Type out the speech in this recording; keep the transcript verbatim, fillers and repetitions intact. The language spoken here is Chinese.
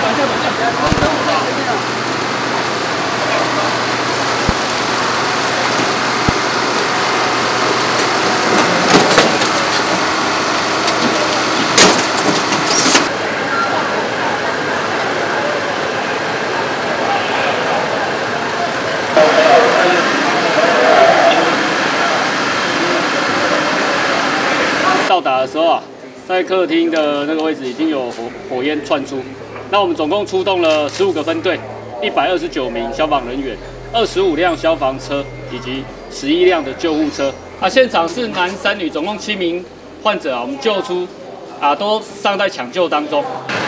到达的时候啊，在客厅的那个位置已经有火火焰窜出。那我们总共出动了十五个分队，一百二十九名消防人员，二十五辆消防车以及十一辆的救护车。啊，现场是男三女，总共七名患者啊，我们救出啊，都尚在抢救当中。